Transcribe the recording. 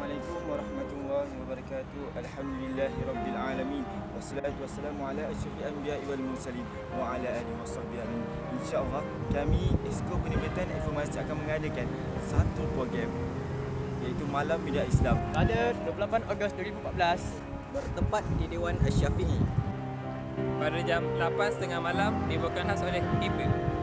Assalamualaikum warahmatullahi wabarakatuh. Alhamdulillahirabbil alamin. Wassalatu wassalamu ala asyrafil anbiya'i wal mursalin wa ala alihi washabbihi ajmain. Insya-Allah kami Esko Penerbitan Informasi akan mengadakan satu program iaitu Malam Media Islam pada 28 Ogos 2014 bertempat di Dewan Asy-Syafi'i pada jam 8.30 malam dibawakan khas oleh IP